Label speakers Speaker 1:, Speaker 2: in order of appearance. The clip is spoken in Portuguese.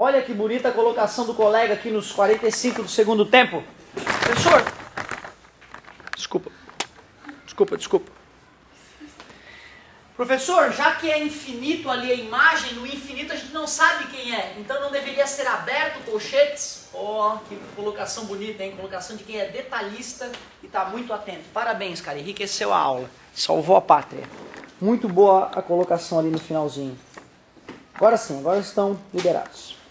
Speaker 1: Olha que bonita a colocação do colega aqui nos 45 do segundo tempo. Professor. Desculpa. Professor, já que é infinito ali a imagem, no infinito a gente não sabe quem é. Então não deveria ser aberto colchetes? Ó, que colocação bonita, hein? Colocação de quem é detalhista e está muito atento. Parabéns, cara. Enriqueceu a aula. Salvou a pátria. Muito boa a colocação ali no finalzinho. Agora sim, agora estão liberados.